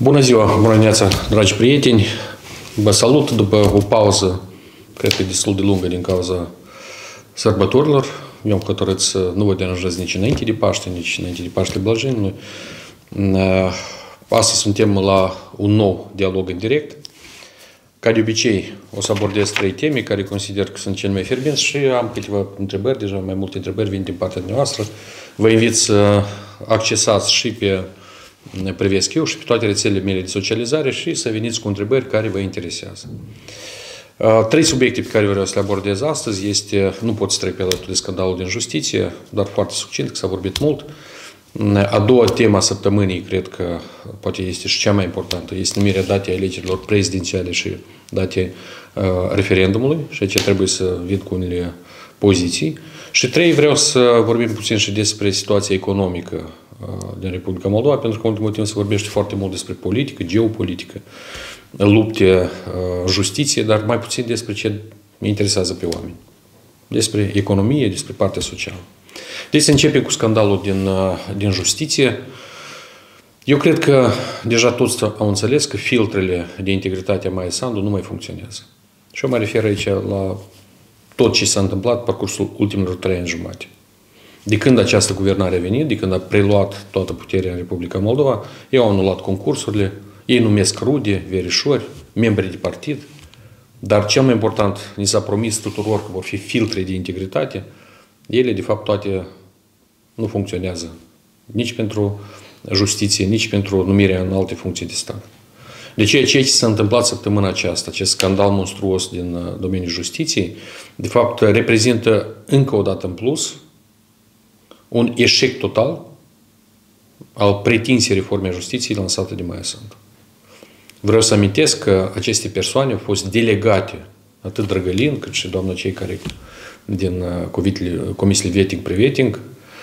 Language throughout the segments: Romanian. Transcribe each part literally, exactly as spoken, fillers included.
Bună ziua, bună dimineața, dragi prieteni! Vă salut după o pauză, cred că destul de lungă din cauza sărbătorilor. Eu am hotărât să nu vă deranjez nici înainte de Paște, nici înainte de Paștele Blajinului. Astăzi suntem la un nou dialog în direct. Ca de obicei, o să abordez trei teme care consider că sunt cele mai fierbinți și am câteva întrebări, deja mai multe întrebări vin din partea dumneavoastră. Vă invit să accesați și pe Privesc Eu și pe toate rețelele mele de socializare și să veniți cu întrebări care vă interesează. Trei subiecte pe care vreau să le abordez astăzi este, nu pot să trec pe alături de scandalul din justiție, dar foarte succint, că s-a vorbit mult. A doua temă a săptămânii, cred că poate este și cea mai importantă, este numirea datei alegerilor prezidențiale și datei uh, referendumului și aici trebuie să vin cu unele poziții. Și trei, vreau să vorbim puțin și despre situația economică uh, din Republica Moldova, pentru că în ultimul timp se vorbește foarte mult despre politică, geopolitică, lupte, uh, justiție, dar mai puțin despre ce îi interesează pe oameni. Despre economie, despre partea socială. Deci să începem cu scandalul din, din justiție. Eu cred că deja toți au înțeles că filtrele de integritate a Maia Sandu nu mai funcționează. Și eu mă refer aici la tot ce s-a întâmplat parcursul ultimilor trei ani jumate. De când această guvernare a venit, de când a preluat toată puterea în Republica Moldova, ei au anulat concursurile, ei numesc rude, verișori, membri de partid, dar cel mai important, ni s-a promis tuturor că vor fi filtre de integritate. Ele, de fapt, toate nu funcționează nici pentru justiție, nici pentru numirea în alte funcții de stat. Deci ceea ce s-a întâmplat săptămâna aceasta, acest scandal monstruos din domeniul justiției, de fapt, reprezintă încă o dată în plus un eșec total al pretinției reformei justiției lansate de Maia Sandu. Vreau să amintesc că aceste persoane au fost delegate, atât Drăgălin, cât și doamna cei care din comisiile vetting-prevetting,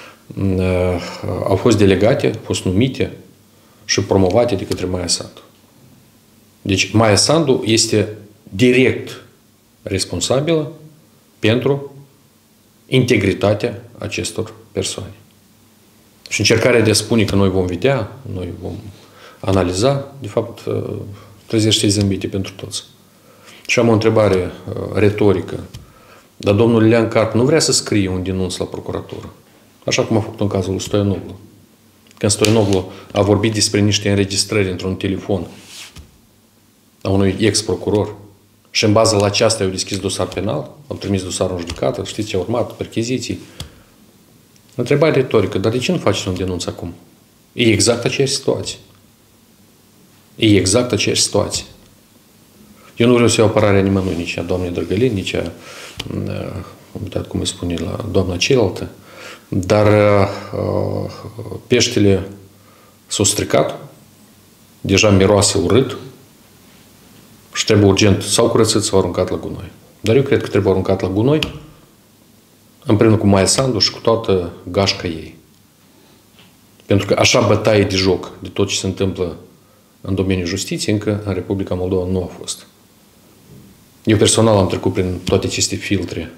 au fost delegate, au fost numite și promovate de către Maia Sandu. Deci Maia Sandu este direct responsabilă pentru integritatea acestor persoane. Și încercarea de a spune că noi vom vedea, noi vom analiza, de fapt, trezește zâmbite pentru toți. Și am o întrebare retorică. Dar domnul Ilean Carp nu vrea să scrie un denunț la procuratură. Așa cum a făcut în cazul lui Stoianoglu. Când Stoianoglu a vorbit despre niște înregistrări într-un telefon a unui ex-procuror și în bază la aceasta au deschis dosar penal, au trimis dosarul în judecată, știți ce a urmat, percheziții. Întrebare retorică, dar de ce nu faceți un denunț acum? E exact aceeași situație. E exact aceeași situație. Eu nu vreau să iau apărarea nimănui, nici a doamnei Drăgălin, nici a, am uitat cum îi spune, la doamna cealaltă, dar uh, peștele s-au stricat, deja miroase urât și trebuie urgent sau curățit sau aruncat la gunoi. Dar eu cred că trebuie aruncat la gunoi împreună cu Maia Sandu și cu toată gașca ei. Pentru că așa bătaie de joc de tot ce se întâmplă în domeniul justiției încă în Republica Moldova nu a fost. Eu personal am trecut prin toate aceste filtre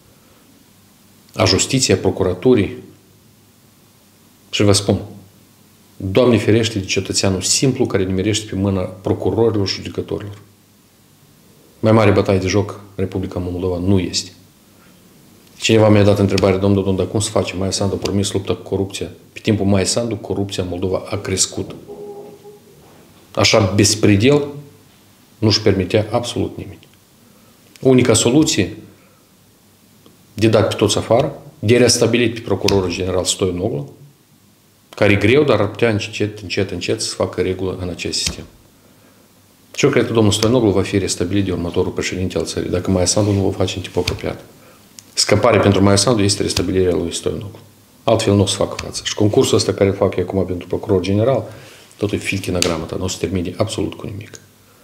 a justiției, a procuraturii și vă spun, Doamne ferește de cetățeanul simplu care nimerește pe mâna procurorilor și judecătorilor. Mai mare bătaie de joc Republica Moldova nu este. Cineva mi-a dat întrebare, domnul Dodon, dar cum se face? Maia Sandu a promis luptă cu corupția. Pe timpul Maia Sandu, corupția în Moldova a crescut. Așa, bespredel, nu-și permitea absolut nimeni. Unica soluție de dat pe toți afară, de restabilit pe procurorul general Stoianoglu, care e greu, dar ar putea încet, încet, încet să facă regulă în acest sistem. Și eu cred că domnul Stoianoglu va fi restabilit de următorul președinte al țării, dacă Maia Sandu nu va face în timp apropiat. Scăparea pentru Maia Sandu este restabilirea lui Stoianoglu. Altfel nu o să facă față. Și concursul ăsta care îl fac eu acum pentru procuror general, totul e filchină gramătă, nu o să termine absolut cu nimic.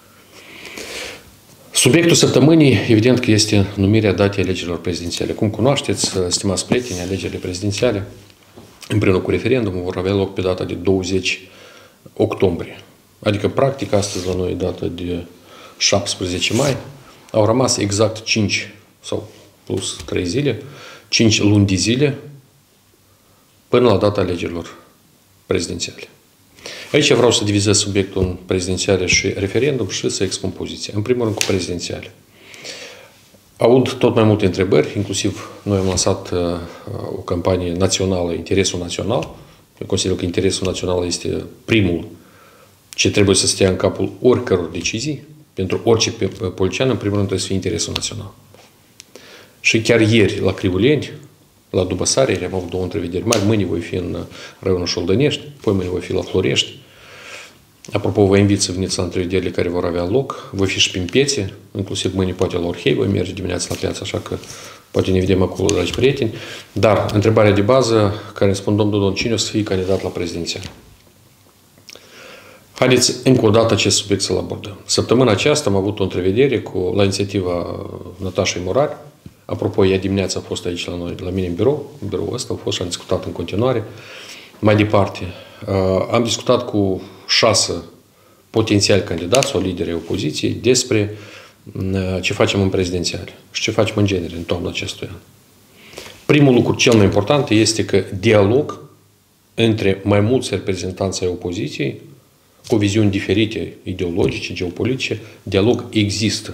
Subiectul săptămânii, evident că este numirea datei alegerilor prezidențiale. Cum cunoașteți, stimați prieteni, alegerile prezidențiale, împreună cu referendumul, vor avea loc pe data de douăzeci octombrie. Adică, practic, astăzi la noi, data de șaptesprezece mai, au rămas exact cinci sau plus trei zile, cinci luni de zile până la data alegerilor prezidențiale. Aici vreau să divizez subiectul în prezidențiale și referendum și să expun poziția. În primul rând cu prezidențiale. Aud tot mai multe întrebări, inclusiv noi am lansat uh, o campanie națională, Interesul Național. Eu consider că interesul național este primul ce trebuie să stea în capul oricăror decizii. Pentru orice politician, în primul rând, trebuie să fie interesul național. Și chiar ieri, la Crivuleni, la Dubăsare, am avut două întrevederi mari. Mâine voi fi în raionul Șoldănești, apoi mâine voi fi la Florești. Apropo, vă invit să veniți la întrevederile care vor avea loc. Voi fi și prin piețe, inclusiv mâine poate la Orhei, voi merge dimineața la piață, așa că poate ne vedem acolo, dragi prieteni. Dar, întrebarea de bază, care îmi spun domnul Don, cine o să fie candidat la prezidențial? Haideți încă o dată acest subiect să-l abordăm. Săptămâna aceasta am avut o întrevedere cu, la inițiativa Natașei Morari. Apropo, ea dimineața a fost aici la noi, la mine în birou, în biroul ăsta, au fost și am discutat în continuare. Mai departe, am discutat cu șase potențiali candidați sau lideri opoziției despre ce facem în prezidențiale și ce facem în genere în toamna acestui an. Primul lucru cel mai important este că dialog între mai mulți reprezentanți ai opoziției cu viziuni diferite, ideologice, geopolitice, dialog există.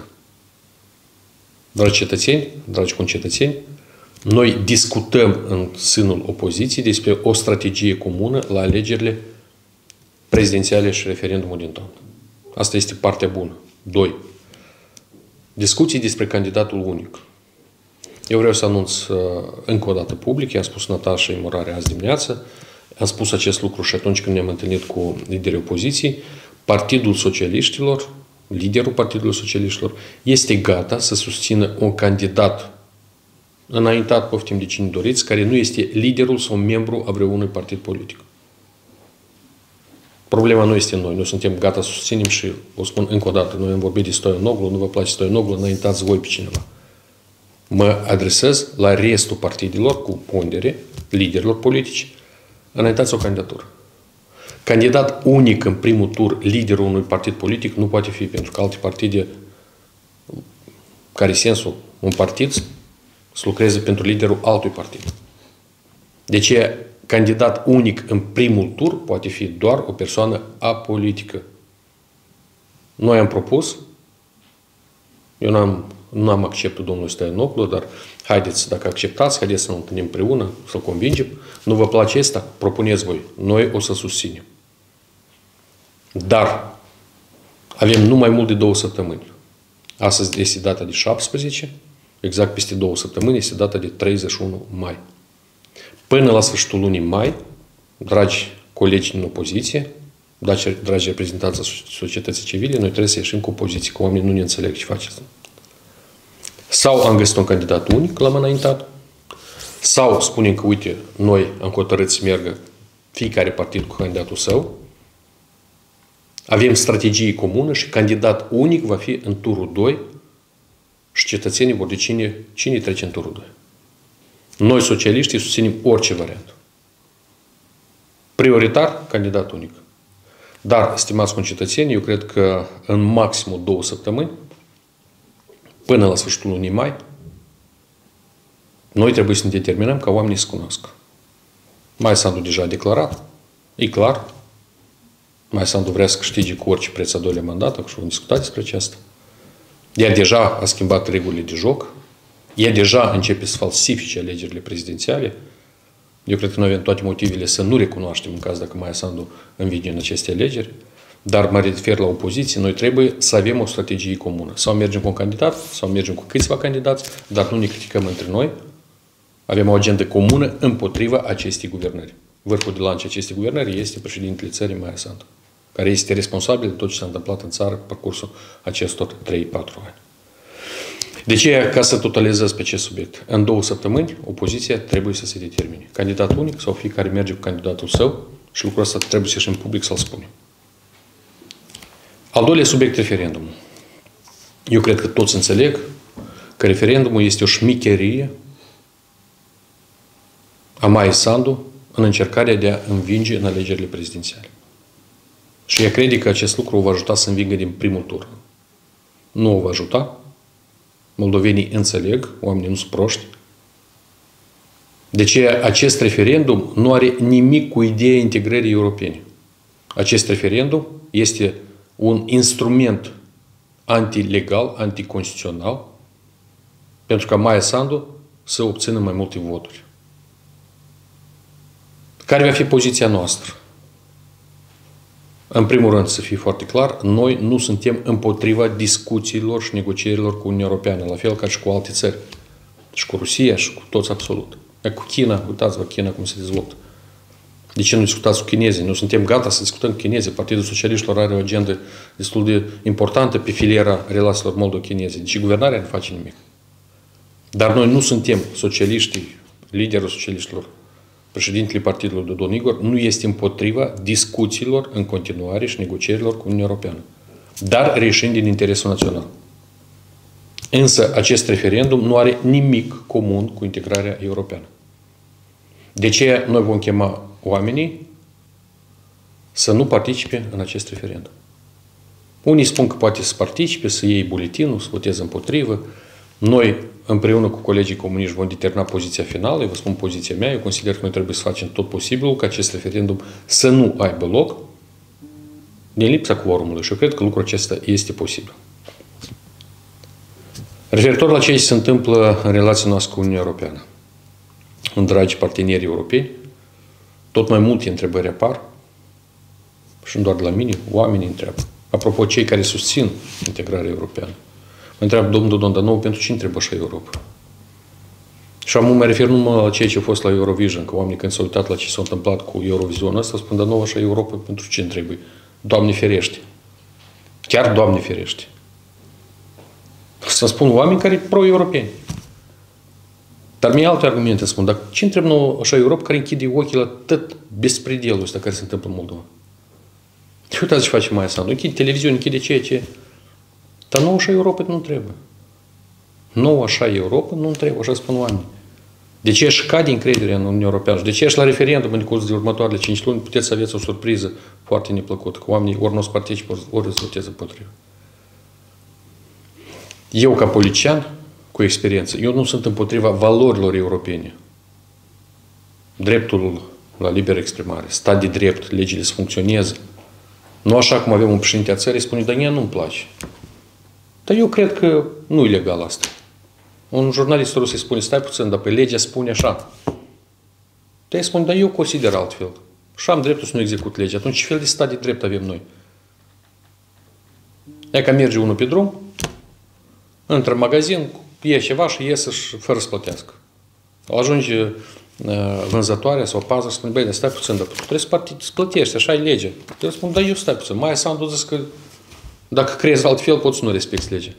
Dragi cetățeni, dragi concetățeni, noi discutăm în sânul opoziției despre o strategie comună la alegerile prezidențiale și referendumul din toamnă. Asta este partea bună. Doi. Discuții despre candidatul unic. Eu vreau să anunț încă o dată public, i-am spus Natașei Morari azi dimineață, am spus acest lucru și atunci când ne-am întâlnit cu liderii opoziției, Partidul Socialiștilor, liderul Partidului Socialiștilor, este gata să susțină un candidat înaintat, poftim de cine doriți, care nu este liderul sau membru a vreunui partid politic. Problema nu este în noi. Noi suntem gata să susținem și o spun încă o dată, noi am vorbit de Stoianoglu, nu vă place Stoianoglu, înaintați voi pe cineva. Mă adresez la restul partidelor cu pondere, liderilor politici, înaintați o candidatură. Candidat unic în primul tur, liderul unui partid politic, nu poate fi, pentru că alte partide, care sensul, un partid, să lucreze pentru liderul altui partid. De ce candidat unic în primul tur poate fi doar o persoană apolitică. Noi am propus, eu n-am, nu am acceptat domnul Stoianoglu, dar haideți, dacă acceptați, haideți să ne întâlnim împreună, să-l convingem. Nu vă place asta? Propuneți voi. Noi o să susținem. Dar avem nu mai mult de două săptămâni. Astăzi este data de șaptesprezece, exact peste două săptămâni este data de treizeci și unu mai. Până la sfârșitul lunii mai, dragi colegi din opoziție, dragi, dragi reprezentanți ai societății civile, noi trebuie să ieșim cu opoziție, că oamenii nu ne înțeleg ce faceți. Sau am găsit un candidat unic, l-am înaintat, sau spunem că, uite, noi am hotărât să meargă fiecare partid cu candidatul său, avem strategie comună și candidat unic va fi în turul doi și cetățenii vor decide cine, cine trece în turul doi. Noi, socialiștii, susținem orice variant. Prioritar, candidat unic. Dar, stimați concetățeni, eu cred că în maximul două săptămâni, până la sfârșitul lunii mai, noi trebuie să ne determinăm ca oamenii să cunoască. Mai Sandu deja a declarat, e clar, Mai Sandu vrea să câștige cu orice preț a doilea mandat, și vom discuta despre aceasta. Ea deja a schimbat regulile de joc, ea deja începe să falsifice alegerile prezidențiale. Eu cred că noi avem toate motivele să nu recunoaștem în caz dacă Maia Sandu învine în aceste alegeri, dar mă refer la opoziție, noi trebuie să avem o strategie comună. Sau mergem cu un candidat, sau mergem cu câțiva candidați, dar nu ne criticăm între noi. Avem o agendă comună împotriva acestei guvernări. Vârful de lance acestei guvernări este președintele țării Maia Sandu, care este responsabil de tot ce s-a întâmplat în țară pe parcursul acestor trei patru ani. De ce, ca să totalizez pe acest subiect, în două săptămâni, opoziția trebuie să se determine. Candidat unic sau fiecare merge cu candidatul său și lucrul ăsta trebuie să ieșim în public să-l spunem. Al doilea subiect, referendumul. Eu cred că toți înțeleg că referendumul este o șmicherie a Maiei Sandu în încercarea de a învinge în alegerile prezidențiale. Și ea crede că acest lucru o va ajuta să învingă din primul tur. Nu o va ajuta. Moldovenii înțeleg, oamenii nu sunt proști. De ce acest referendum nu are nimic cu ideea integrării europene. acest referendum este un instrument antilegal, anticonstituțional, pentru ca Maia Sandu să obțină mai multe voturi. Care va fi poziția noastră? În primul rând, să fie foarte clar, noi nu suntem împotriva discuțiilor și negocierilor cu Uniunea Europeană, la fel ca și cu alte țări. Și cu Rusia, și cu toți absolut. E cu China, uitați-vă China cum se dezvoltă. De ce nu discutați cu chinezii? Noi suntem gata să discutăm cu chinezii. Partidul Socialiștilor are o agendă destul de importantă pe filiera relațiilor moldo-chineze. Deci guvernarea nu face nimic. Dar noi nu suntem socialiștii, liderul socialiștilor, președintele partidului Dodon Igor, nu este împotriva discuțiilor în continuare și negocierilor cu Uniunea Europeană. Dar reieșind din interesul național. Însă acest referendum nu are nimic comun cu integrarea europeană. De ce noi vom chema oamenii să nu participe în acest referendum? Unii spun că poate să participe, să iei buletinul, să voteze împotrivă. Noi, împreună cu colegii comuniști, vom determina poziția finală. Eu vă spun poziția mea. Eu consider că noi trebuie să facem tot posibilul ca acest referendum să nu aibă loc din lipsa quorumului. Și eu cred că lucrul acesta este posibil. Referitor la ce se întâmplă în relația noastră cu Uniunea Europeană. În dragi parteneri europeni, tot mai multe întrebări apar și nu doar de la mine, oamenii întreabă. Apropo, cei care susțin integrarea europeană. Mă întreabă domnul Dodon, dar nouă pentru ce întrebă așa Europa? Și am mă refer numai la ceea ce a fost la Eurovision, că oamenii când s-au uitat la ce s-a întâmplat cu Eurovizionul ăsta, spun, dar nouă așa Europa pentru ce trebuie? Doamne ferește! Chiar Doamne ferește! Să spun oameni care pro-europeni. Dar mie alte argumente spun, dar ce întreb nouă așa Europa care închide ochii la tot bespredelul ăsta care se întâmplă în Moldova? Uitați ce face Maia Sandu. Închide televiziune, închide ceea ce... Dar nouă așa Europa nu trebuie. Nouă așa Europa nu trebuie, așa spun oamenii. De ce își cade încrederea în Uniunea Europeană? Și de ce își la referendum în decurs de următoarele cinci luni puteți să aveți o surpriză foarte neplăcută, că oamenii ori nu o să participe, ori să voteze împotrivă. Eu, ca politician, cu experiență, eu nu sunt împotriva valorilor europene. Dreptul la liberă exprimare, stat de drept, legile să funcționeze. Nu așa cum avem un președinte a țării, spune, dar mie nu-mi place. Dar eu cred că nu e legal asta. Un jurnalist rus îi spune, stai puțin, dar pe legea spune așa. Te spune, dar eu consider altfel. Și am dreptul să nu execut legea. Atunci ce fel de stat de drept avem noi? E ca merge unul pe drum, intră în magazin, ia ceva și iese și fără să plătească. Ajunge vânzătoarea sau pază și spune, băi, dar stai puțin, dar trebuie să plătești, așa e legea. Eu spun, dar eu stai puțin. Maia Sandu zis că dacă crezi altfel, poți să nu respecti legea.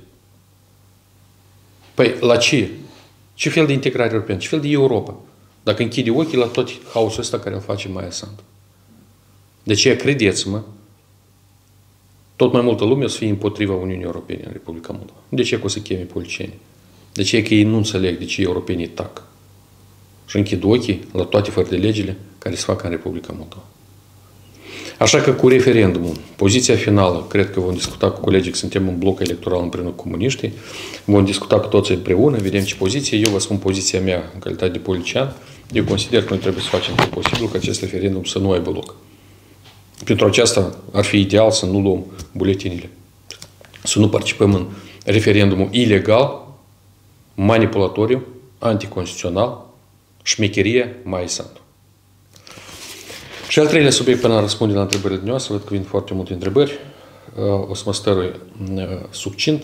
Păi, la ce? Ce fel de integrare europeană? Ce fel de Europa? Dacă închide ochii la tot haosul ăsta care îl face Maia Sandu. De ce, credeți-mă, tot mai multă lume o să fie împotriva Uniunii Europene în Republica Moldova. De ce că o să cheme politicieni? De ce că ei nu înțeleg de ce europenii tac? Și închid ochii la toate fără de legile care se fac în Republica Moldova. Așa că cu referendumul, poziția finală, cred că vom discuta cu colegii, că suntem în bloc electoral împreună cu comuniștii, vom discuta cu toți împreună, vedem ce poziție. Eu vă spun poziția mea în calitate de politician. Eu consider că noi trebuie să facem tot posibil ca acest referendum să nu aibă loc. Pentru aceasta ar fi ideal să nu luăm buletinile. Să nu participăm în referendumul ilegal, manipulatoriu, anticonstituțional, șmecherie, Maia Sandu. Și al treilea subiect, până a răspunde la întrebările dumneavoastră, văd că vin foarte multe întrebări, o să mă stărui succint.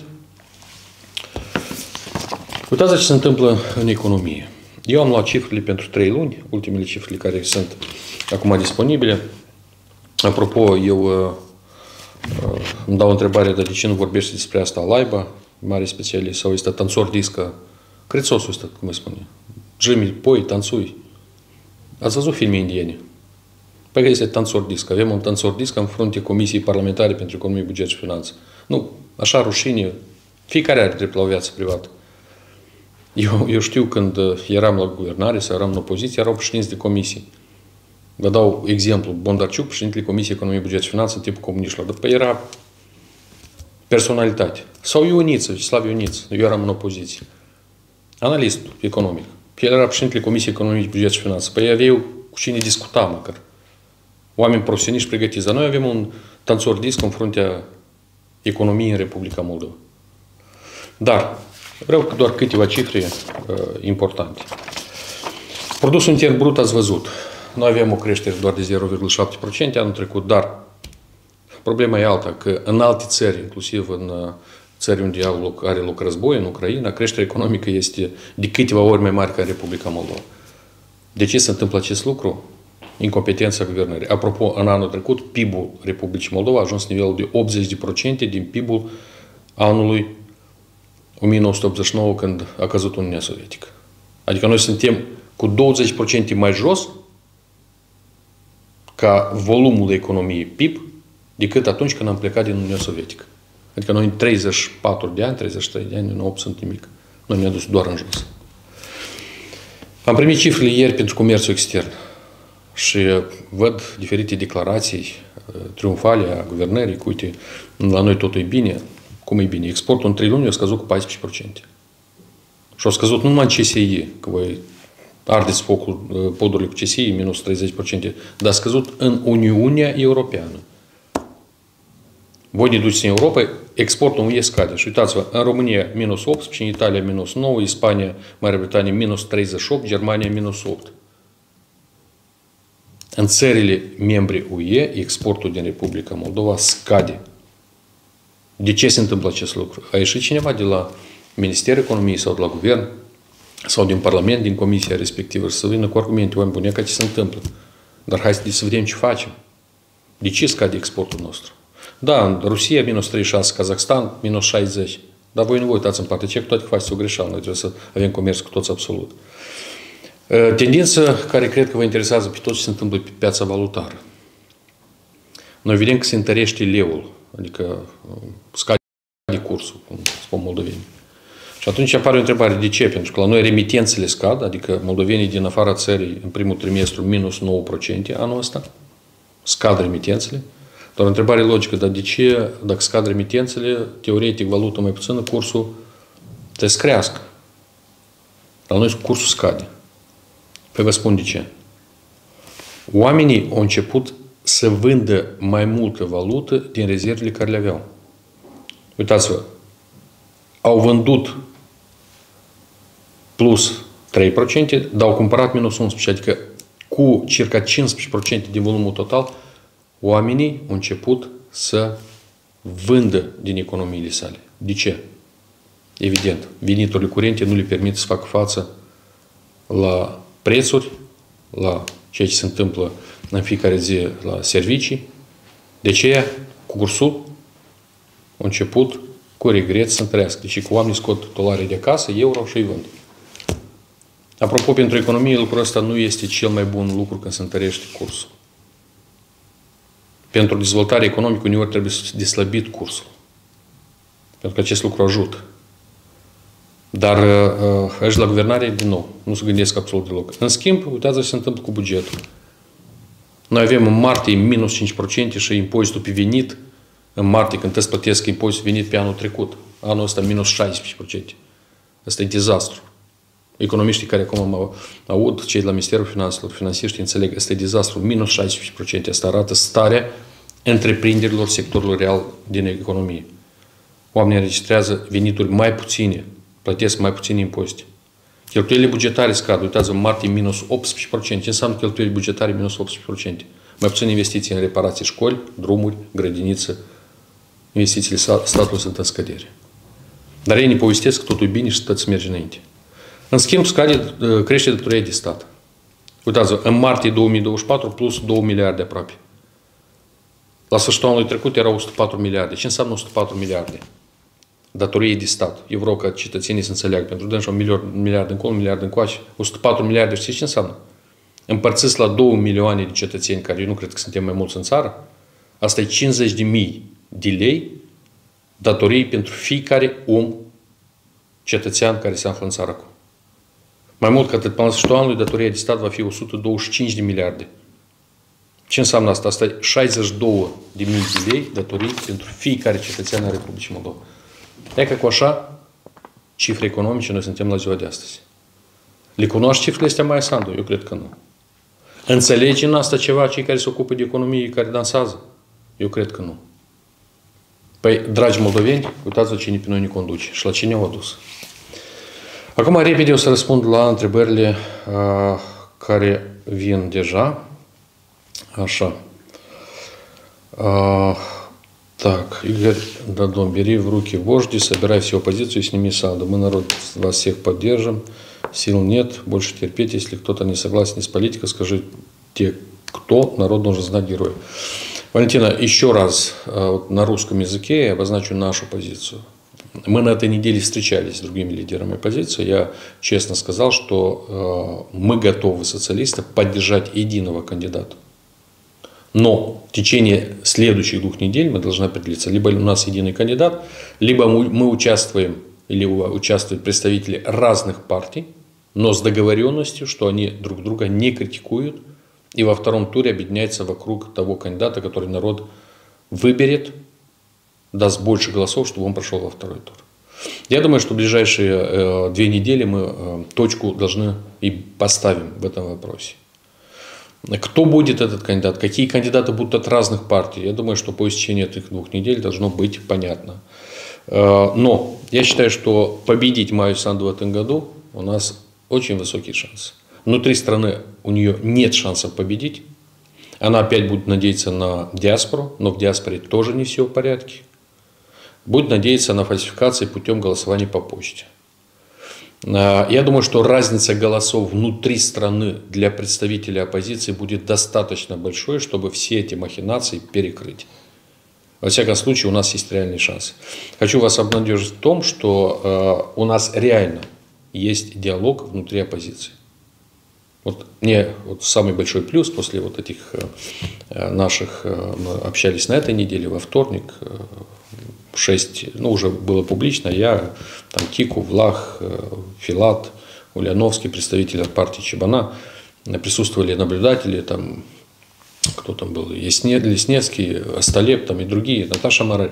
Uitați ce se întâmplă în economie. Eu am luat cifrele pentru trei luni, ultimele cifrele care sunt acum disponibile. Apropo, eu uh, îmi dau întrebarea, dar de ce nu vorbește despre asta Laiba, mare specialist, sau este tansor discă, crețosul ăsta, cum îi spune, Jimmy, poi, tansui. Ați văzut filme indiene? Păi că este tansor disc. Avem un tansor disc în frunte Comisiei Parlamentare pentru Economie, Buget și Finanțe. Nu, așa rușine. Fiecare are drept la o viață privată. Eu, eu știu când eram la guvernare sau eram în opoziție, erau președinți de comisii. Vă dau exemplu. Bondarciuc, președintele Comisiei Economie, Buget și Finanțe, în tipul comuniștilor. După era personalitate. Sau Ioniță, Viacheslav Ioniță. Eu eram în opoziție. Analist economic. El era președintele Comisiei Economie, Buget și Finanțe. Păi avea eu cu cine discuta măcar. oameni profesioniști pregătiți. Dar noi avem un tanțor disc în fruntea economiei în Republica Moldova. Dar vreau doar câteva cifre uh, importante. Produsul intern brut ați văzut. Noi avem o creștere doar de zero virgulă șapte la sută anul trecut, dar problema e alta, că în alte țări, inclusiv în țări unde are loc război, în Ucraina, creșterea economică este de câteva ori mai mare ca în Republica Moldova. De ce se întâmplă acest lucru? Incompetența guvernării. Apropo, în anul trecut, P I B-ul Republicii Moldova a ajuns nivelul de optzeci la sută din P I B-ul anului o mie nouă sute optzeci și nouă, când a căzut Uniunea Sovietică. Adică noi suntem cu douăzeci la sută mai jos ca volumul economiei P I B decât atunci când am plecat din Uniunea Sovietică. Adică noi în treizeci și patru de ani, treizeci și trei de ani, nu sunt nimic. Noi ne-am dus doar în jos. Am primit cifrele ieri pentru comerțul extern și văd diferite declarații triumfale a guvernării, că uite, la noi totul e bine. Cum e bine? Exportul în trei luni a scăzut cu paisprezece la sută. Și a scăzut nu numai în C S I, că voi ardeți focul podurile cu C S I, minus treizeci la sută, dar a scăzut în Uniunea Europeană. Voi ne duceți în Europa, exportul nu e scade. Și uitați-vă, în România minus optsprezece, în Italia minus nouă, Spania, Marea Britanie minus treizeci și opt, Germania minus opt. În țările membre U E, exportul din Republica Moldova scade. De ce se întâmplă acest lucru? A ieșit cineva de la Ministerul Economiei sau de la Guvern sau din Parlament, din comisia respectivă să vină cu argumente, oameni buni, ca ce se întâmplă. Dar hai să vedem ce facem. De ce scade exportul nostru? Da, în Rusia minus treizeci și șase, Kazakhstan minus șaizeci. Dar voi nu vă uitați în partea ceea, cu toate că faceți o greșeală. Noi trebuie să avem comerț cu toți absolut. Tendință care cred că vă interesează pe tot ce se întâmplă pe piața valutară. Noi vedem că se întărește leul, adică scade cursul, cum spun moldovenii. Și atunci apare o întrebare, de ce? Pentru că la noi remitențele scad, adică moldovenii din afara țării în primul trimestru minus nouă la sută anul ăsta, scad remitențele. Doar o întrebare logică, dar de ce, dacă scad remitențele, teoretic, valuta mai puțină, cursul trebuie să crească. La noi cursul scade. Păi vă spun de ce. Oamenii au început să vândă mai multă valută din rezervele care le aveau. Uitați-vă, au vândut plus trei la sută, dar au cumpărat minus unsprezece la sută, adică cu circa cincisprezece la sută din volumul total, oamenii au început să vândă din economiile sale. De ce? Evident, veniturile curente nu le permit să facă față la prețuri, la ceea ce se întâmplă în fiecare zi la servicii. De ce? Cu cursul au început cu regret să întărească. Deci cu oamenii scot dolari de acasă, euro și îi vând. Apropo, pentru economie, lucrul ăsta nu este cel mai bun lucru când se întărește cursul. Pentru dezvoltare economică, uneori trebuie să fie deslăbit cursul. Pentru că acest lucru ajută. Dar aici la guvernare, din nou, nu se gândesc absolut deloc. În schimb, uitați-vă ce se întâmplă cu bugetul. Noi avem în martie minus cinci la sută și impozitul pe venit, în martie, când trebuie să plătesc impozitul venit pe anul trecut. Anul ăsta minus șaisprezece la sută. Asta e dezastru. Economiștii care acum mă aud, cei de la Ministerul Finanțelor, finanțiștii, înțeleg, asta e dezastru. Minus șaisprezece la sută. Asta arată starea întreprinderilor sectorului real din economie. Oamenii înregistrează venituri mai puține, plătesc mai puține impozite. Cheltuielile bugetare scad. Uitați-vă, în martie minus optsprezece la sută. Ce înseamnă cheltuieli bugetare minus optsprezece la sută? Mai puține investiții în reparații școli, drumuri, grădiniță. Investițiile statului sunt în scădere. Dar ei ne povestesc că totul e bine și tot se merge înainte. În schimb, scade, crește datoria de stat. Uitați-vă, în martie două mii douăzeci și patru plus două miliarde aproape. La sfârșitul anului trecut erau o sută patru miliarde. Ce înseamnă o sută patru miliarde? Datorie de stat. Eu vreau ca cetățenii să înțeleagă. Pentru dânsul un miliard încolo, un miliard încoace. o sută patru miliarde, știți ce înseamnă? Împărțiți la două milioane de cetățeni, care eu nu cred că suntem mai mulți în țară, asta e cincizeci de mii de lei datorii pentru fiecare om cetățean care se află în țară acum. Mai mult ca atât, până la sfârșitul anului, datoria de stat va fi o sută douăzeci și cinci de miliarde. Ce înseamnă asta? Asta e șaizeci și două de mii de lei datorii pentru fiecare cetățean al Republicii Moldova. E că cu așa cifre economice noi suntem la ziua de astăzi. Le cunoaște cifrele astea, Maia Sandu? Eu cred că nu. Înțelege în asta ceva cei care se ocupă de economie, care dansează? Eu cred că nu. Păi, dragi moldoveni, uitați-vă cine pe noi ne conduce și la cine au adus. Acum, repede, o să răspund la întrebările uh, care vin deja. Așa. Uh, так, Игорь Дадон, бери в руки вожди, собирай всю оппозицию и сними салдо. Мы, народ, вас всех поддержим. Сил нет, больше терпеть. Если кто-то не согласен с политикой, скажите, кто, народ должен знать героя. Валентина, еще раз вот, на русском языке я обозначу нашу позицию. Мы на этой неделе встречались с другими лидерами оппозиции. Я честно сказал, что э, мы готовы, социалисты, поддержать единого кандидата. Но в течение следующих двух недель мы должны определиться. Либо у нас единый кандидат, либо мы, мы участвуем, или участвуют представители разных партий, но с договоренностью, что они друг друга не критикуют, и во втором туре объединяются вокруг того кандидата, который народ выберет, даст больше голосов, чтобы он прошел во второй тур. Я думаю, что в ближайшие э, две недели мы э, точку должны и поставим в этом вопросе. Кто будет этот кандидат, какие кандидаты будут от разных партий, я думаю, что по истечении этих двух недель должно быть понятно. Э, но я считаю, что победить Майю Санду в этом году у нас очень высокий шанс. Внутри страны у нее нет шансов победить. Она опять будет надеяться на диаспору, но в диаспоре тоже не все в порядке. Будет надеяться на фальсификации путем голосования по почте. Я думаю, что разница голосов внутри страны для представителей оппозиции будет достаточно большой, чтобы все эти махинации перекрыть. Во всяком случае, у нас есть реальный шанс. Хочу вас обнадежить в том, что у нас реально есть диалог внутри оппозиции. Вот мне вот самый большой плюс после вот этих э, наших, э, мы общались на этой неделе, во вторник, э, шесть, ну уже было публично, я, там Тику, Влах, э, Филат, Ульяновский, представители от партии Чебана, э, присутствовали наблюдатели, там, кто там был, Ясне, Леснецкий, Осталеп там и другие, Наташа Мары.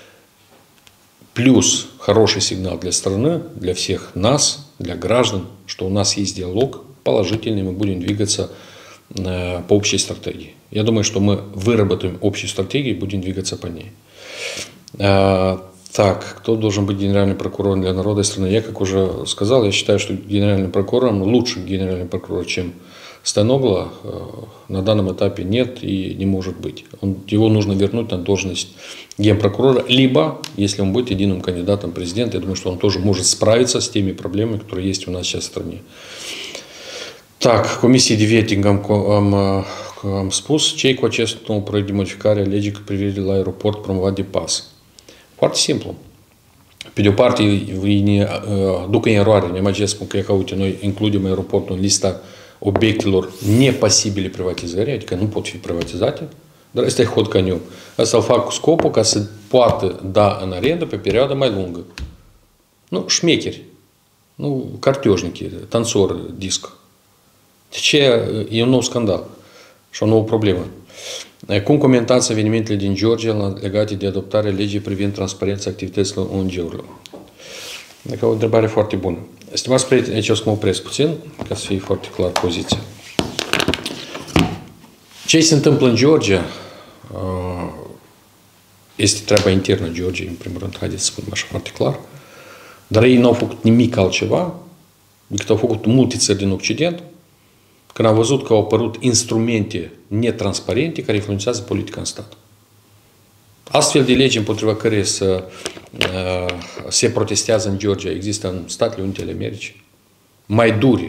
Плюс хороший сигнал для страны, для всех нас, для граждан, что у нас есть диалог положительный, мы будем двигаться э, по общей стратегии. Я думаю, что мы выработаем общую стратегию и будем двигаться по ней. Э, так, кто должен быть генеральным прокурором для народа и страны? Я, как уже сказал, я считаю, что генеральным прокурором, лучшим генеральным прокурором, чем Стайногло, э, на данном этапе нет и не может быть. Он, его нужно вернуть на должность генпрокурора, либо, если он будет единым кандидатом в президента, я думаю, что он тоже может справиться с теми проблемами, которые есть у нас сейчас в стране. Так, Comisia de vetting am, am, am spus, cei cu acest nou proiect de modificare a legii cu privire la aeroport promovat de P A S. Foarte simplu. Pe de o parte, îi ne duc în eroare, ne mai spun că, uite, noi includem aeroportul în lista obiectelor nepasibile privatizării, adică nu pot fi privatizate, dar ăsta e hod caniu. Asta îl fac cu scopul ca să poată da în arendă pe perioadă mai lungă. Nu, șmecheri, nu, cartioșnici, tansori, disc. Deci e un nou scandal și o nouă problemă. Cum comentați evenimentele din Georgia legate de adoptarea legii privind transparența activităților O N G-urilor? E o întrebare foarte bună. Stimați prieteni, aici o să mă opresc puțin, ca să fie foarte clar poziția. Ce se întâmplă în Georgia este treaba internă Georgiei, în primul rând, haideți să spunem așa foarte clar, dar ei n-au făcut nimic altceva decât au făcut multe țări din Occident, când am văzut că au apărut instrumente netransparente care influențează politica în stat. Astfel de legi împotriva care să, uh, se protestează în Georgia există în Statele Unite ale Americii. Mai dure.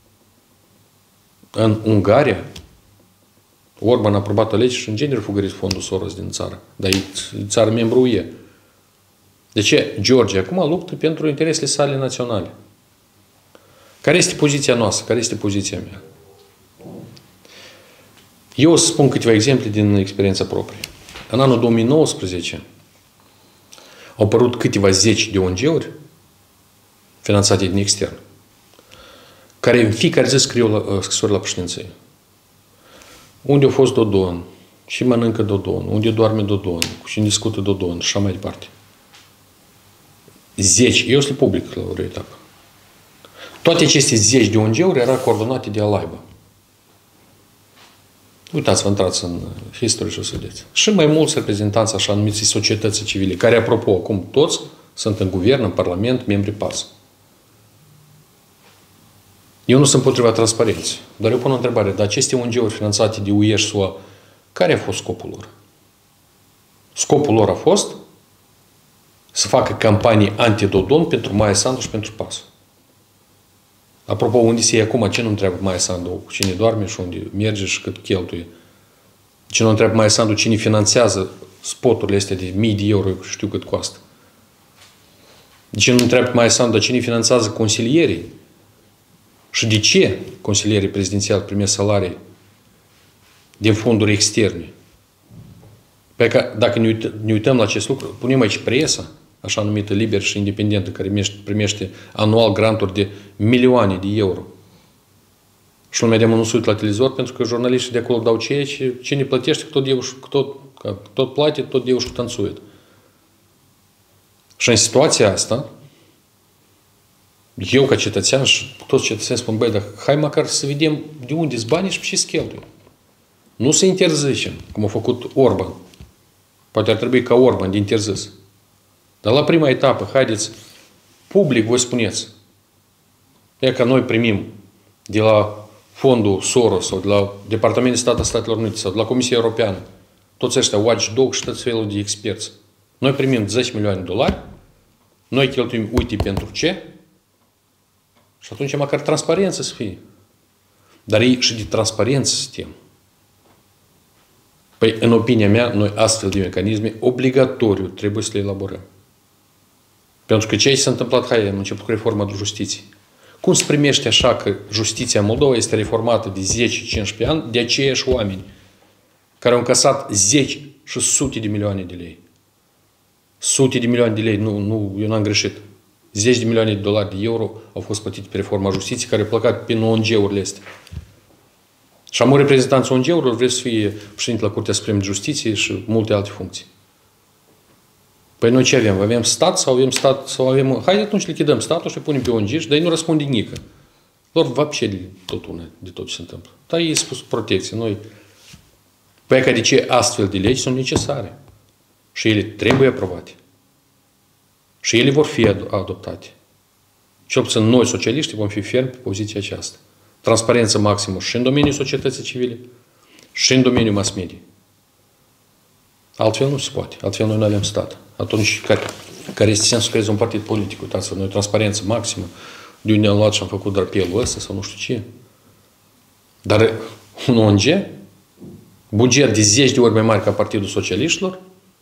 În Ungaria, Orban a aprobat o lege și în genere a fugărit fondul Soros din țară. Dar e țară membru U E. De ce Georgia acum luptă pentru interesele sale naționale? Care este poziția noastră? Care este poziția mea? Eu o să spun câteva exemple din experiența proprie. În anul două mii nouăsprezece au apărut câteva zeci de O N G-uri finanțate din extern, care în fiecare zi scriu la, scrisori la președinție. Unde a fost Dodon, și mănâncă Dodon, unde doarme Dodon, cu cine discută Dodon și așa mai departe. Zeci, eu sunt public la o etapă. Toate aceste zeci de O N G-uri erau coordonate de Alaiba. Uitați-vă, intrați în istorie și o să vedeți. Și mai mulți reprezentanți așa numiți societății civile, care, apropo, acum toți sunt în guvern, în parlament, membri P A S. Eu nu sunt împotriva transparenței, dar eu pun o întrebare. Dar aceste O N G-uri finanțate de U E și S U A, care a fost scopul lor? Scopul lor a fost să facă campanii anti-Dodon pentru Maia Sandu și pentru P A S. Apropo, unde se e acum, ce nu întreabă Maia Sandu? Cine doarme și unde merge și cât cheltuie? Ce nu întreabă Maia Sandu? Cine finanțează spoturile astea de mii de euro, știu cât costă? De ce nu întreabă Maia Sandu? Cine finanțează consilierii? Și de ce consilierii prezidențiali primesc salarii din fonduri externe? Pentru că dacă ne uităm, ne uităm la acest lucru, punem aici presa, așa numită liberă și independentă, care primește anual granturi de milioane de euro. Și lumea de mă nu se uită la televizor pentru că jurnaliștii de acolo dau ceea ce cine plătește, tot девушку, tot, tot plătit, tot девушку танцует. Și în situația asta, eu ca cetățean și toți cetățenii spun, băi, dar hai măcar să vedem de unde sunt banii și pe ce se cheltuie. Nu să interzicem, cum a făcut Orban. Poate ar trebui ca Orban de interzis. Dar la prima etapă, haideți, public voi spuneți, e că noi primim de la fondul Soros sau de la Departamentul de Stat al Statelor Unite sau de la Comisia Europeană, toți ăștia watchdog și toți felul de experți. Noi primim zece milioane de dolari, noi cheltuim uite pentru ce, și atunci măcar transparență să fie. Dar ei și de transparență suntem. Păi, în opinia mea, noi astfel de mecanisme obligatoriu trebuie să le elaborăm. Pentru că ceea ce s-a întâmplat, hai, am început cu reforma de justiție. Cum se primește așa că justiția Moldova este reformată de zece cincisprezece ani de aceiași oameni care au încasat zeci și sute de milioane de lei? Sute de milioane de lei, nu, nu, eu n-am greșit. Zeci de milioane de dolari de euro au fost plătite pe reforma justiției care au plecat prin O N G-urile astea. Și am o reprezentanță O N G-urilor, vreau să fie președinte la Curtea Supremă de Justiție și multe alte funcții. Păi noi ce avem? Avem stat sau avem stat sau avem... Haide atunci lichidăm statul și punem pe O N G, dar ei nu răspunde nică. Lor вообще de tot una, de tot ce se întâmplă. Dar ei spus protecție. Noi... Păi că de ce astfel de legi sunt necesare? Și ele trebuie aprobate. Și ele vor fi adoptate. Cel puțin noi, socialiștii, vom fi fermi pe poziția aceasta. Transparență maximă și în domeniul societății civile și în domeniul mass media. Altfel nu se poate. Altfel noi nu avem stat. Atunci, care, care este sensul că este un partid politic? Uitați-vă, noi transparență maximă, de unde am luat și am făcut drapelul ăsta sau nu știu ce. Dar un O N G, buget de zeci de ori mai mare ca Partidul Socialiștilor,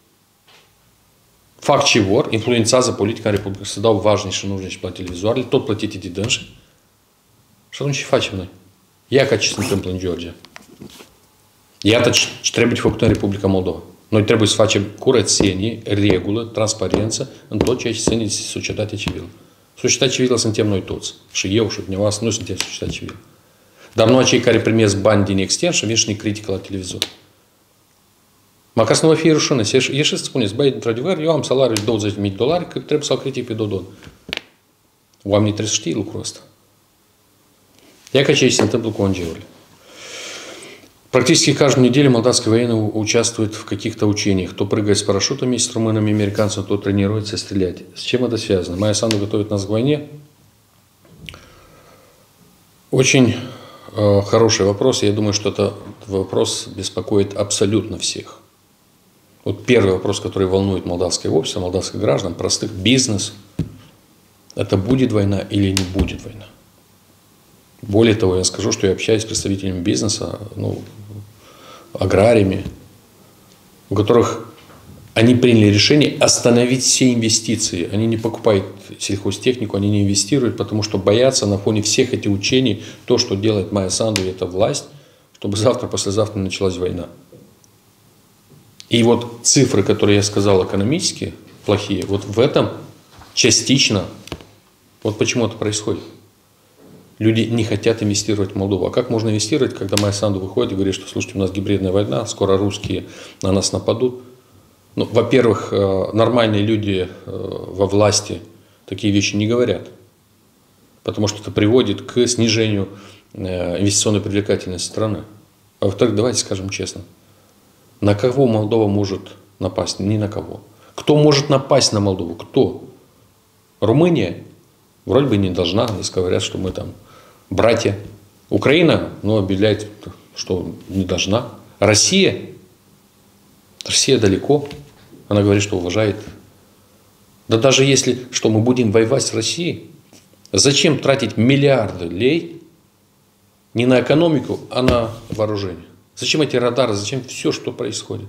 fac ce vor, influențează politica în Republică, să dau važni și нужни și la televizoarele, tot plătite de dânși. Și atunci ce facem noi? Ia ca ce se întâmplă în Georgia. Iată ce trebuie de făcut în Republica Moldova. Noi trebuie să facem curățenie, regulă, transparență în tot ceea ce ține de societatea civilă. Societatea civilă suntem noi toți. Și eu și dumneavoastră nu suntem societatea civilă. Dar nu acei care primesc bani din extern și vin și ne critică la televizor. Măcar să nu vă fie rușine. Ieșiți să spuneți, băi, într-adevăr, eu am salariu de douăzeci de mii de dolari, că trebuie să-l critic pe Dodon. Oamenii trebuie să știe lucrul ăsta. Ia ca ceea ce se întâмплă cu O N G-уrile. Практически каждую неделю молдавские военные участвуют в каких-то учениях. То прыгает с парашютами, с румынами, американцами, то тренируется стрелять. С чем это связано? Майя Санду готовит нас к войне. Очень э, хороший вопрос. Я думаю, что этот вопрос беспокоит абсолютно всех. Вот первый вопрос, который волнует молдавское общество, молдавских граждан, простых, бизнес. Это будет война или не будет война? Более того, я скажу, что я общаюсь с представителями бизнеса, ну, аграриями, у которых они приняли решение остановить все инвестиции. Они не покупают сельхозтехнику, они не инвестируют, потому что боятся на фоне всех этих учений, то, что делает Майя Санду и эта власть, чтобы завтра, послезавтра началась война. И вот цифры, которые я сказал экономические, плохие, вот в этом частично, вот почему это происходит. Люди не хотят инвестировать в Молдову. А как можно инвестировать, когда Майя Санду выходит и говорит, что, слушайте, у нас гибридная война, скоро русские на нас нападут? Ну, во-первых, нормальные люди во власти такие вещи не говорят, потому что это приводит к снижению инвестиционной привлекательности страны. А во-вторых, давайте скажем честно. На кого Молдова может напасть? Ни на кого. Кто может напасть на Молдову? Кто? Румыния? Вроде бы не должна, если говорят, что мы там братья. Украина, ну, объявляет, что не должна. Россия? Россия далеко. Она говорит, что уважает. Да даже если, что мы будем воевать с Россией, зачем тратить миллиарды лей не на экономику, а на вооружение? Зачем эти радары, зачем все, что происходит?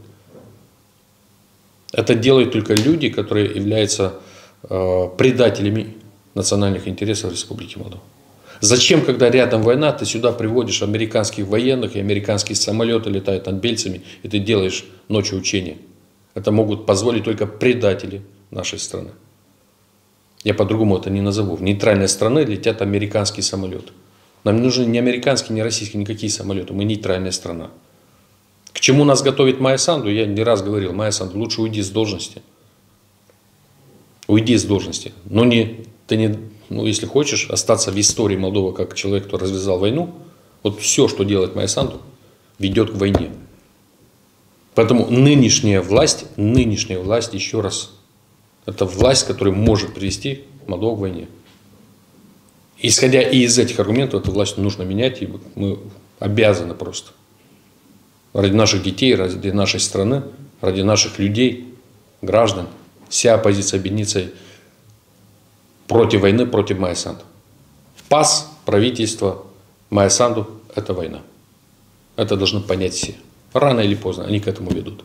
Это делают только люди, которые являются э, предателями национальных интересов Республики Молдова. Зачем, когда рядом война, ты сюда приводишь американских военных, и американские самолеты летают над Бельцами, и ты делаешь ночью учения? Это могут позволить только предатели нашей страны. Я по-другому это не назову. В нейтральной стране летят американские самолеты. Нам не нужны ни американские, ни российские, никакие самолеты. Мы нейтральная страна. К чему нас готовит Майя Санду? Я не раз говорил, Майя Санду, лучше уйди с должности. Уйди с должности. Но не, ты не, ну, если хочешь остаться в истории Молдовы как человек, кто развязал войну, вот все, что делает Майя Санду, ведет к войне. Поэтому нынешняя власть, нынешняя власть, еще раз, это власть, которая может привести Молдову к войне. Исходя и из этих аргументов, эту власть нужно менять, и мы обязаны просто. Ради наших детей, ради нашей страны, ради наших людей, граждан, вся оппозиция объединится против войны, против Майя Санду. ПАС, правительство, Майя Санду – это война. Это должны понять все. Рано или поздно они к этому ведут.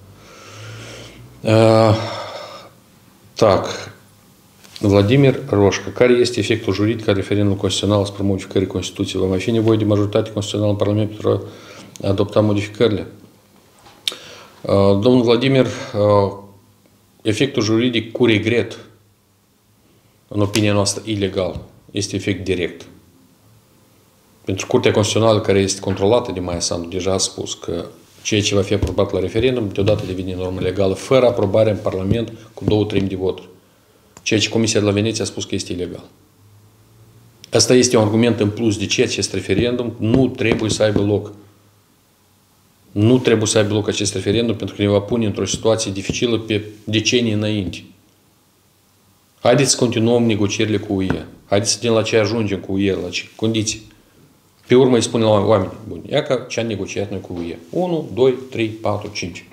Так. Vladimir Roșca, care este efectul juridic al referendumului constituțional spre modificării Constituției? Va mai fi nevoie de majoritate constituțională în Parlament pentru a adopta modificările? Domnul Vladimir, efectul juridic cu regret, în opinia noastră ilegal, este efect direct. Pentru Curtea Constituțională, care este controlată de Майя Санду, deja a spus că ceea ce va fi aprobat la referendum, deodată devine normă legală, fără aprobare în Parlament cu două treimi de voturi. Ceea ce Comisia de la Veneția a spus că este ilegal. Asta este un argument în plus de ce acest referendum nu trebuie să aibă loc. Nu trebuie să aibă loc acest referendum pentru că ne va pune într-o situație dificilă pe decenii înainte. Haideți să continuăm negocierile cu U E. Haideți să vedem la ce ajungem cu U E, la ce condiții. Pe urmă îi spune la oameni buni, ia că ce-am negociat noi cu U E. unu, doi, trei, patru, cinci.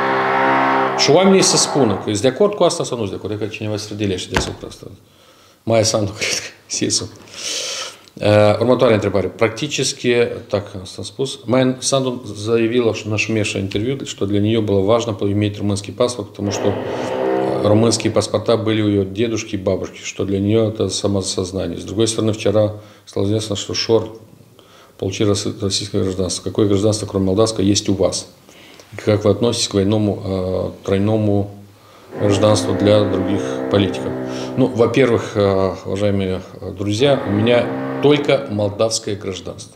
Și oamenii să spună că sunt de acord cu asta sau nu sunt de acord. Că cineva se rădelește deasupra asta. Майя Санду, cred că, Sisu. Următoarea întrebare. Практически, так am spus, Майя Санду заявила в нашем интервью, что для нее было важно иметь румынский паспорт, потому что румынские паспорта были у ее дедушки и бабушки, что для нее это самосознание. С другой стороны, вчера стало известно, что Шор получил российское гражданство. Какое гражданство, кроме молдавского, есть у вас? Как вы относитесь к двойному, э, тройному гражданству для других политиков? Ну, во-первых, э, уважаемые друзья, у меня только молдавское гражданство.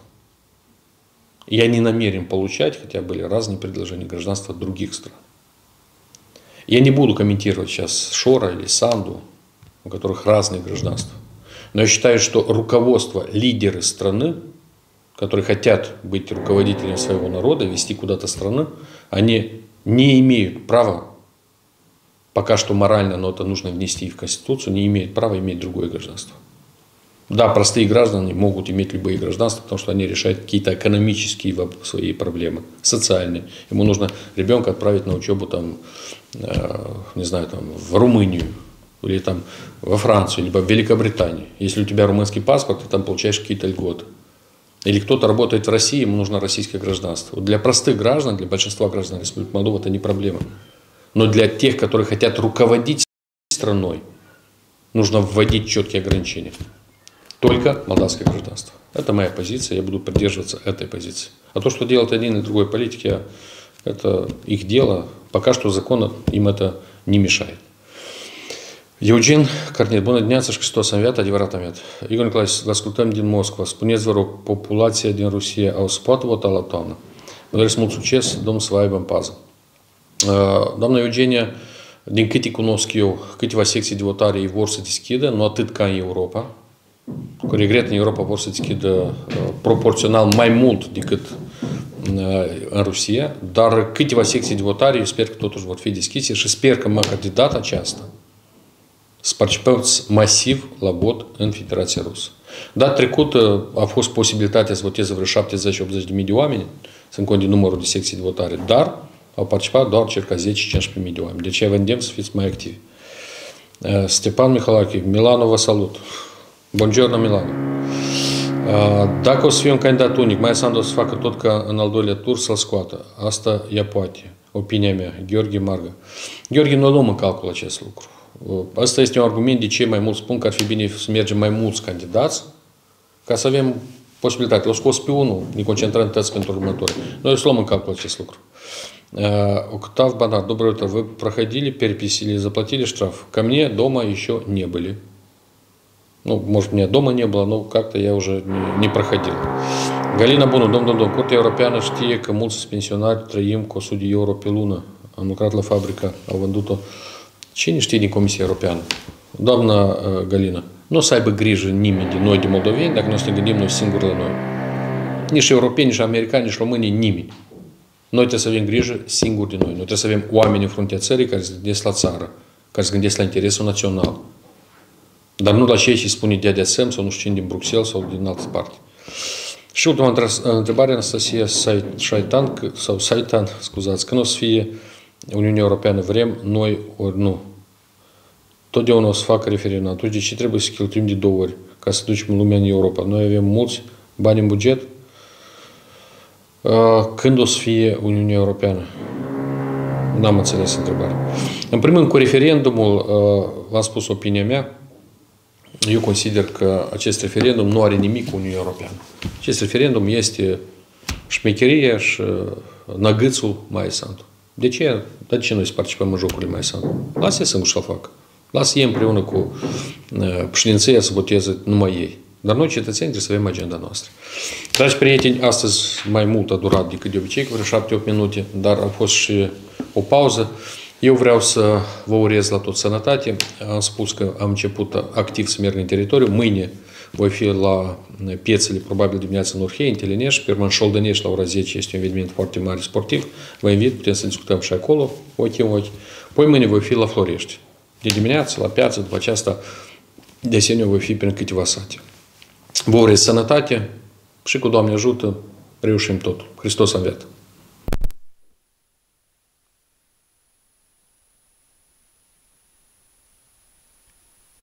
Я не намерен получать, хотя были разные предложения, гражданства других стран. Я не буду комментировать сейчас Шора или Санду, у которых разные гражданства. Но я считаю, что руководство, лидеры страны, которые хотят быть руководителями своего народа, вести куда-то страну, они не имеют права, пока что морально, но это нужно внести в Конституцию, не имеют права иметь другое гражданство. Да, простые граждане могут иметь любые гражданства, потому что они решают какие-то экономические свои проблемы, социальные. Ему нужно ребенка отправить на учебу там, не знаю, там, в Румынию, или там, во Францию, либо в Великобританию. Если у тебя румынский паспорт, ты там получаешь какие-то льготы. Или кто-то работает в России, ему нужно российское гражданство. Вот для простых граждан, для большинства граждан Республики Молдова это не проблема. Но для тех, которые хотят руководить страной, нужно вводить четкие ограничения. Только молдавское гражданство. Это моя позиция, я буду придерживаться этой позиции. А то, что делают один и другой политик, я, это их дело. Пока что закон им это не mешает. Eugen Carnet, bună dimineața și Hristos a înviat, adevărat a înviat. Igor Nicolae, vă ascultăm din Moscova. Spuneți, vă rog, populația din Rusia o să poată vota la toamnă? Vă doresc mult succes, domnul să vă aibă în pază. Doamna Eugenia, din câte cunosc eu, câteva secții de votare ei vor să deschidă, nu atât ca în Europa. Cu regret, în Europa vor să deschidă proporțional mai mult decât în Rusia, dar câteva secții de votare eu sper că totuși vor fi deschise și sper că măcar de data aceasta să participați masiv la vot în Federația Rusă. Data trecută a fost posibilitatea să voteze vreo șaptezeci optzeci de mii de oameni, sunt cont de numărul de secții de votare, dar au participat doar circa zece cincisprezece mii de oameni. Deci vă îndemn să fiți mai activi. Stepan Mihalache, Milano vă salut. Buongiorno Milano. Dacă o să fie un candidat unic, Maia Sandu o să facă tot ca în al doilea tur să-l scoată. Asta ea poate. Opinia mea. Gheorghe Marga. Gheorghe, noi luăm în calcul acest lucru. Asta este un argument de ce mai mulți spun că ar fi bine să mergem mai mulți candidați ca să avem posibilitate. O scos pe unul, ne concentrăm toți pentru următorii. Noi o să luăm în calcul acest lucru. Octav Банар, доброе утро. Вы проходили перепись или заплатили штраф? Ко мне дома еще не были. Ну, может, меня дома не было, но как-то я уже не, не проходил. Галина Bunu, domn, domn, domn, Curtea Europeană știe că mulți pensionari trăim cu o sută de euro pe lună. Am lucrat la fabrică, au vândut-o. Cine știe din Comisia Europeană? Doamna uh, Galina, nu o să aibă grijă nimeni din noi, de moldoveni, dacă noi să ne gândim noi singuri la noi. Nici europeni, nici americani, nici români, nimeni. Noi trebuie să avem grijă singuri de noi. Noi trebuie să avem oameni în fruntea țării care se gândesc la țară, care se gândesc la interesul național. Dar nu la cei ce spune D D S M sau nu știu cine din Bruxelles sau din altă parte. Și ultima întrebare, Anastasia Shaitan, sau Saitan, scuzați, când o să fie Uniunea Europeană, vrem noi ori nu. Totdeauna o să facă referendum. Atunci de ce trebuie să cheltuim de două ori ca să ducem lumea în Europa? Noi avem mulți bani în buget. Când o să fie Uniunea Europeană? N-am înțeles întrebarea. În primul rând, cu referendumul, v-am spus opinia mea, eu consider că acest referendum nu are nimic cu Uniunea Europeană. Acest referendum este șmecheria și năgâțul Maiei Sandu. De ce? De ce noi să participăm în jocurile Maiei Sandu? Lasă-i singur să-l facă. Lasă-i împreună cu președinția să voteze numai ei. Dar noi, cetățeni, trebuie să avem agenda noastră. Dragi prieteni, astăzi mai mult a durat decât de obicei, cu vreo șapte opt minute, dar a fost și o pauză. Eu vreau să vă urez la tot sănătate. Am spus că am început activ să merg în teritoriu. Mâine voi fi la piețele, probabil dimineața în Urhei, în Telenești, pe urmă în Șoldănești, la ora zece, este un eveniment foarte mare sportiv. Vă invit, putem să discutăm și acolo, ochi în ochi. Poi mâine voi fi la Florești. De dimineață, la piață, după aceasta, de asemenea, voi fi prin câteva sate. Vă urez sănătate și cu Doamne ajută, reușim tot. Hristos a înviat!